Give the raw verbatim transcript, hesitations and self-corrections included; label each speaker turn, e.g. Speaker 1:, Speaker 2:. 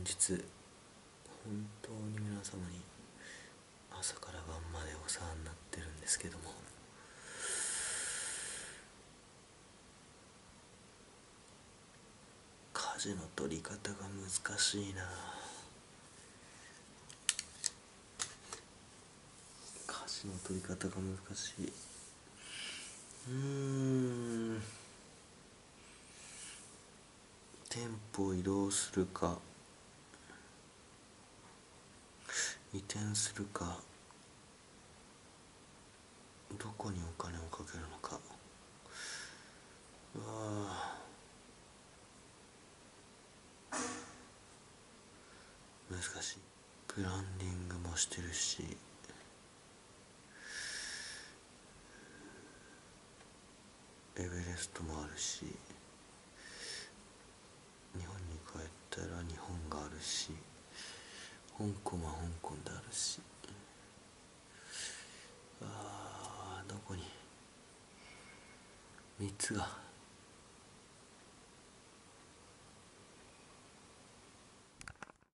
Speaker 1: 日本当に皆様に朝から晩までお世話になってるんですけども、舵の取り方が難しいな。舵の取り方が難しい。うーん店舗を移動するか移転するか、どこにお金をかけるのか、うわ難しい。ブランディングもしてるし、エベレストもあるし、日本に帰ったら日本があるし、香港は香港であるし、あーどこにみっつが